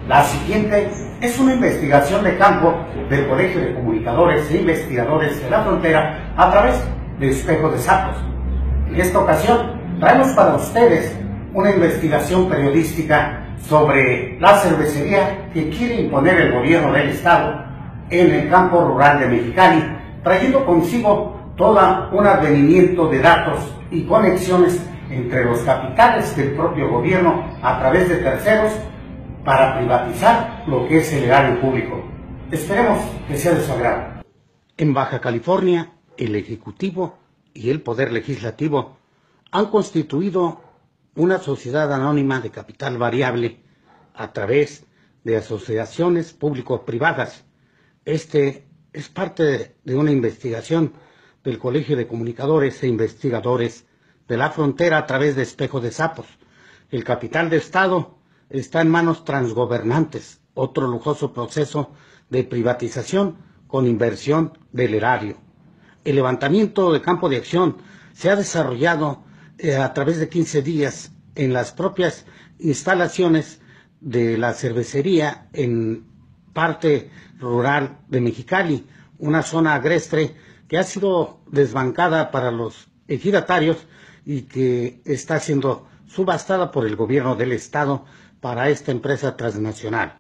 La siguiente es una investigación de campo del Colegio de Comunicadores e Investigadores de la Frontera a través de Espejo de Sapos. En esta ocasión traemos para ustedes una investigación periodística sobre la cervecería que quiere imponer el gobierno del estado en el campo rural de Mexicali, trayendo consigo todo un advenimiento de datos y conexiones entre los capitales del propio gobierno a través de terceros para privatizar lo que es el erario público. Esperemos que sea de su agrado. En Baja California, el Ejecutivo y el Poder Legislativo han constituido una sociedad anónima de capital variable a través de asociaciones público-privadas. Este es parte de una investigación del Colegio de Comunicadores e Investigadores de la Frontera a través de Espejo de Sapos. El capital de Estado está en manos transgobernantes, otro lujoso proceso de privatización con inversión del erario. El levantamiento de campo de acción se ha desarrollado a través de 15 días en las propias instalaciones de la cervecería en parte rural de Mexicali, una zona agreste que ha sido desbancada para los ejidatarios y que está siendo subastada por el gobierno del estado para esta empresa transnacional.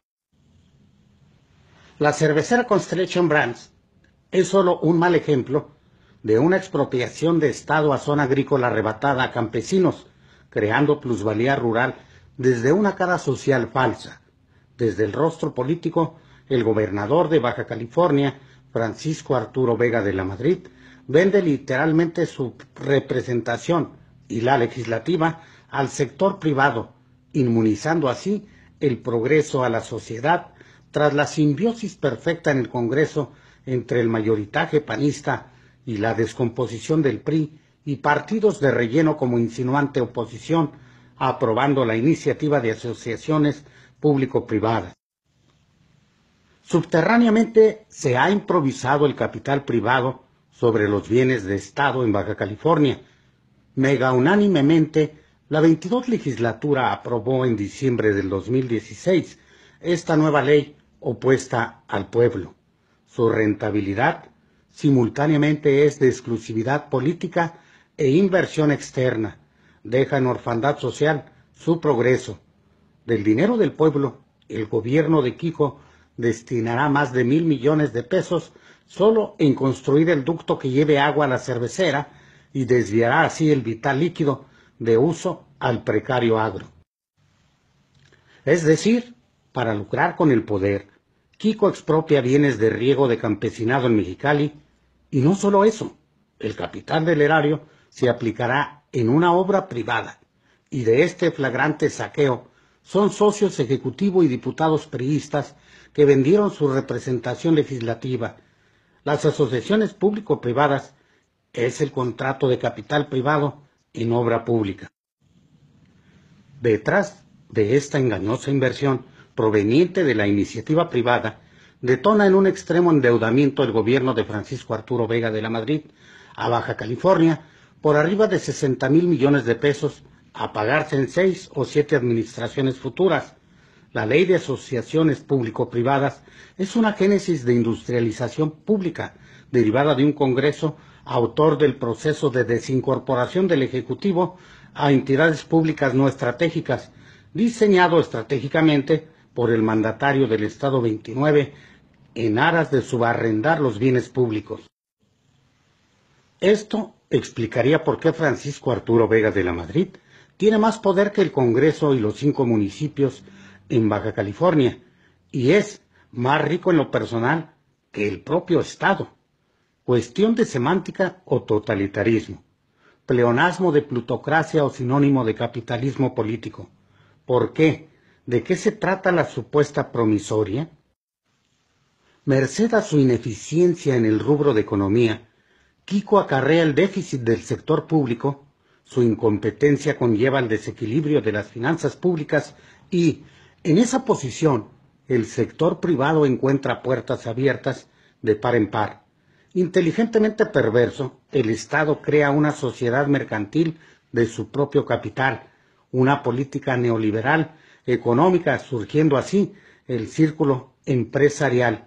La cervecera Constellation Brands es solo un mal ejemplo de una expropiación de estado a zona agrícola arrebatada a campesinos, creando plusvalía rural desde una cara social falsa. Desde el rostro político, el gobernador de Baja California, Francisco Arturo Vega de la Madrid, vende literalmente su representación y la legislativa al sector privado, inmunizando así el progreso a la sociedad tras la simbiosis perfecta en el Congreso entre el mayoritaje panista y la descomposición del PRI y partidos de relleno como insinuante oposición, aprobando la iniciativa de asociaciones público-privadas. Subterráneamente se ha improvisado el capital privado sobre los bienes de Estado en Baja California. Mega unánimemente, la 22 legislatura aprobó en diciembre del 2016 esta nueva ley opuesta al pueblo. Su rentabilidad simultáneamente es de exclusividad política e inversión externa. Deja en orfandad social su progreso. Del dinero del pueblo, el gobierno de Kiko destinará más de 1,000 millones de pesos solo en construir el ducto que lleve agua a la cervecera y desviará así el vital líquido de uso al precario agro. Es decir, para lucrar con el poder, Kiko expropia bienes de riego de campesinado en Mexicali, y no solo eso, el capital del erario se aplicará en una obra privada, y de este flagrante saqueo son socios ejecutivo y diputados priistas que vendieron su representación legislativa. Las asociaciones público-privadas es el contrato de capital privado en obra pública. Detrás de esta engañosa inversión proveniente de la iniciativa privada, detona en un extremo endeudamiento el gobierno de Francisco Arturo Vega de la Madrid a Baja California por arriba de 60,000 millones de pesos a pagarse en 6 o 7 administraciones futuras. La ley de asociaciones público-privadas es una génesis de industrialización pública derivada de un Congreso autor del proceso de desincorporación del Ejecutivo a entidades públicas no estratégicas, diseñado estratégicamente por el mandatario del Estado 29 en aras de subarrendar los bienes públicos. Esto explicaría por qué Francisco Arturo Vega de la Madrid tiene más poder que el Congreso y los 5 municipios en Baja California, y es más rico en lo personal que el propio Estado. Cuestión de semántica o totalitarismo, pleonasmo de plutocracia o sinónimo de capitalismo político. ¿Por qué? ¿De qué se trata la supuesta promisoria? Merced a su ineficiencia en el rubro de economía, Kiko acarrea el déficit del sector público, su incompetencia conlleva el desequilibrio de las finanzas públicas y, en esa posición, el sector privado encuentra puertas abiertas de par en par. Inteligentemente perverso, el Estado crea una sociedad mercantil de su propio capital, una política neoliberal económica surgiendo así el círculo empresarial.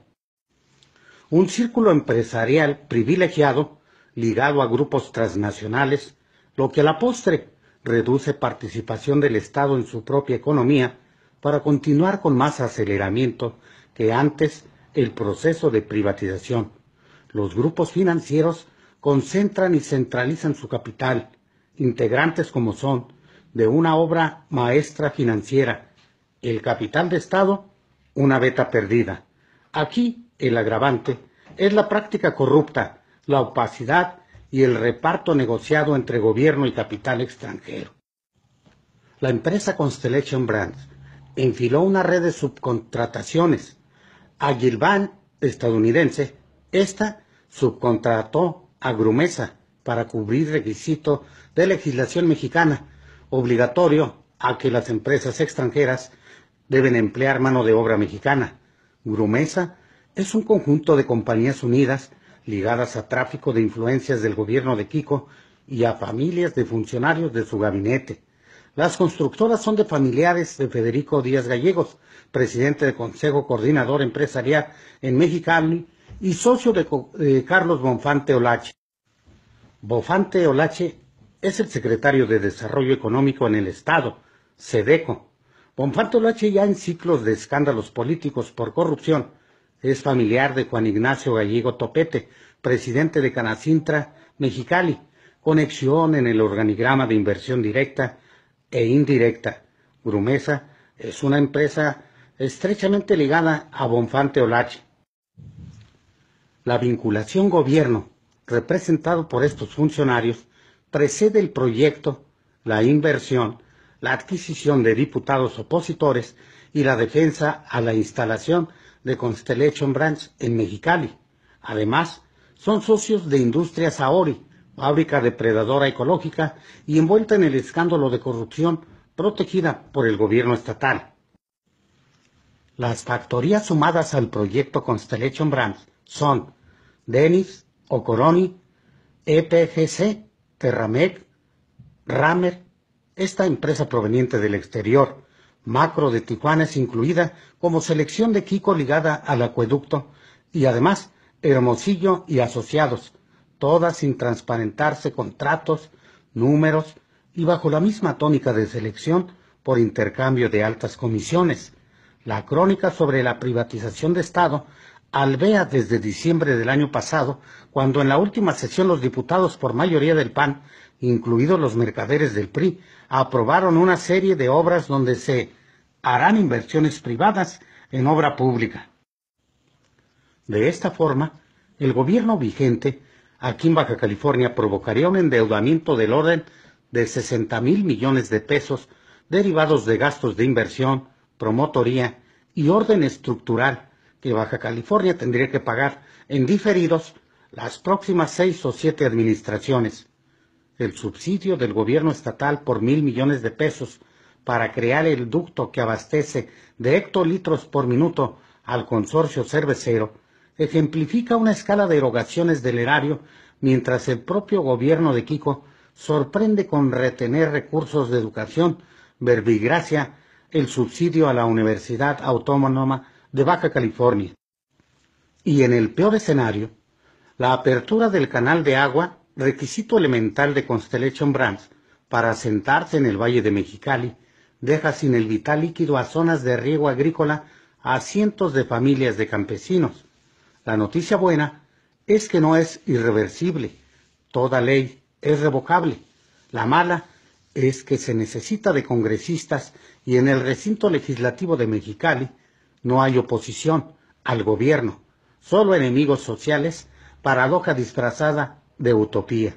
Un círculo empresarial privilegiado ligado a grupos transnacionales, lo que a la postre reduce participación del Estado en su propia economía para continuar con más aceleramiento que antes el proceso de privatización. Los grupos financieros concentran y centralizan su capital, integrantes como son de una obra maestra financiera, el capital de Estado, una beta perdida. Aquí el agravante es la práctica corrupta, la opacidad y el reparto negociado entre gobierno y capital extranjero. La empresa Constellation Brands enfiló una red de subcontrataciones. A Gilvan, estadounidense, esta subcontrató a Grumesa para cubrir requisito de legislación mexicana, obligatorio a que las empresas extranjeras deben emplear mano de obra mexicana. Grumesa es un conjunto de compañías unidas ligadas a tráfico de influencias del gobierno de Kiko y a familias de funcionarios de su gabinete. Las constructoras son de familiares de Federico Díaz Gallegos, presidente del Consejo Coordinador Empresarial en Mexicali y socio de Carlos Bonfante Olache. Bonfante Olache es el secretario de Desarrollo Económico en el Estado, SEDECO. Bonfante Olache, ya en ciclos de escándalos políticos por corrupción, es familiar de Juan Ignacio Gallego Topete, presidente de Canacintra Mexicali, conexión en el organigrama de inversión directa e indirecta. Grumesa es una empresa estrechamente ligada a Bonfante Olache. La vinculación gobierno, representado por estos funcionarios, precede el proyecto, la inversión, la adquisición de diputados opositores y la defensa a la instalación de Constellation Brands en Mexicali. Además, son socios de Industrias Saori, fábrica depredadora ecológica y envuelta en el escándalo de corrupción protegida por el gobierno estatal. Las factorías sumadas al proyecto Constellation Brands son Denis, Ocoroni, EPGC, Terramec, Ramer, esta empresa proveniente del exterior, Macro de Tijuana es incluida como selección de Kiko ligada al acueducto y además Hermosillo y asociados, todas sin transparentarse contratos, números y bajo la misma tónica de selección por intercambio de altas comisiones. La crónica sobre la privatización de Estado albea desde diciembre del año pasado, cuando en la última sesión los diputados por mayoría del PAN, incluidos los mercaderes del PRI, aprobaron una serie de obras donde se harán inversiones privadas en obra pública. De esta forma, el gobierno vigente aquí en Baja California provocaría un endeudamiento del orden de 60,000 millones de pesos derivados de gastos de inversión, promotoría y orden estructural que Baja California tendría que pagar en diferidos las próximas 6 o 7 administraciones. El subsidio del gobierno estatal por 1,000 millones de pesos para crear el ducto que abastece de hectolitros por minuto al consorcio cervecero ejemplifica una escala de erogaciones del erario, mientras el propio gobierno de Kiko sorprende con retener recursos de educación, verbigracia, el subsidio a la Universidad Autónoma de Baja California. Y en el peor escenario, la apertura del canal de agua, requisito elemental de Constellation Brands para asentarse en el Valle de Mexicali, deja sin el vital líquido a zonas de riego agrícola a cientos de familias de campesinos. La noticia buena es que no es irreversible, toda ley es revocable. La mala es que se necesita de congresistas y en el recinto legislativo de Mexicali no hay oposición al gobierno, solo enemigos sociales, paradoja disfrazada de utopía.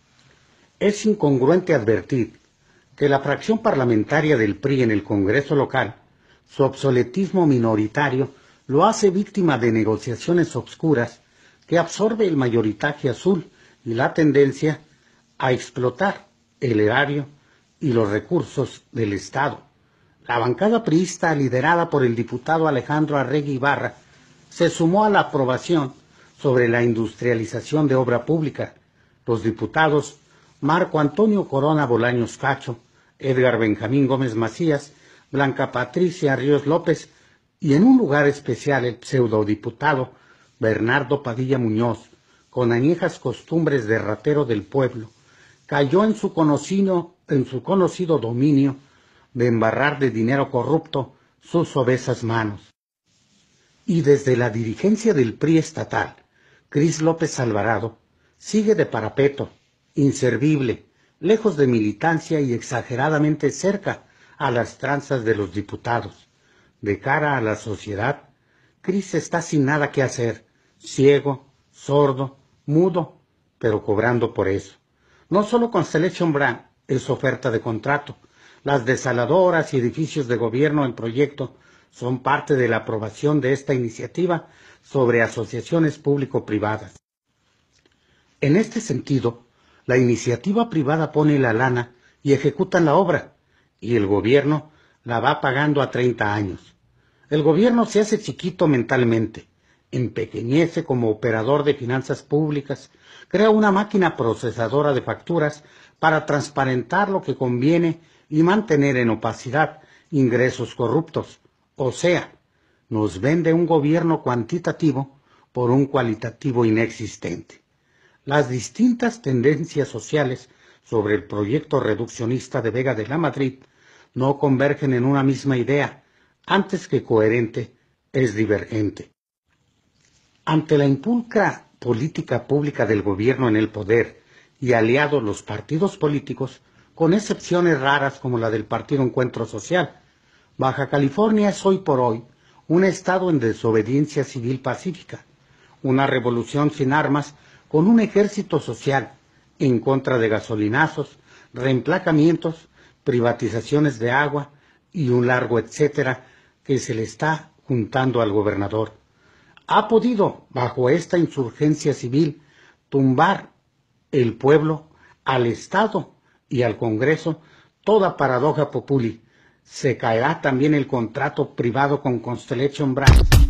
Es incongruente advertir que la fracción parlamentaria del PRI en el Congreso local, su obsoletismo minoritario, lo hace víctima de negociaciones obscuras que absorbe el mayoritaje azul y la tendencia a explotar el erario y los recursos del Estado. La bancada priista, liderada por el diputado Alejandro Arregui Ibarra, se sumó a la aprobación sobre la industrialización de obra pública. Los diputados Marco Antonio Corona Bolaños Cacho, Edgar Benjamín Gómez Macías, Blanca Patricia Ríos López Y en un lugar especial el pseudodiputado Bernardo Padilla Muñoz, con añejas costumbres de ratero del pueblo, cayó en su conocido dominio de embarrar de dinero corrupto sus obesas manos. Y desde la dirigencia del PRI estatal, Cris López Alvarado sigue de parapeto, inservible, lejos de militancia y exageradamente cerca a las tranzas de los diputados. De cara a la sociedad, Cris está sin nada que hacer, ciego, sordo, mudo, pero cobrando por eso. No solo Constellation Brands es oferta de contrato, las desaladoras y edificios de gobierno en proyecto son parte de la aprobación de esta iniciativa sobre asociaciones público-privadas. En este sentido, la iniciativa privada pone la lana y ejecutan la obra, y el gobierno la va pagando a 30 años. El gobierno se hace chiquito mentalmente, empequeñece como operador de finanzas públicas, crea una máquina procesadora de facturas para transparentar lo que conviene y mantener en opacidad ingresos corruptos. O sea, nos vende un gobierno cuantitativo por un cualitativo inexistente. Las distintas tendencias sociales sobre el proyecto reduccionista de Vega de la Madrid no convergen en una misma idea, antes que coherente, es divergente. Ante la impulcra política pública del gobierno en el poder y aliados los partidos políticos, con excepciones raras como la del Partido Encuentro Social, Baja California es hoy por hoy un estado en desobediencia civil pacífica, una revolución sin armas con un ejército social en contra de gasolinazos, reemplacamientos, privatizaciones de agua y un largo etcétera que se le está juntando al gobernador. Ha podido, bajo esta insurgencia civil, tumbar el pueblo al Estado y al Congreso, toda paradoja populi. Se caerá también el contrato privado con Constellation Brands.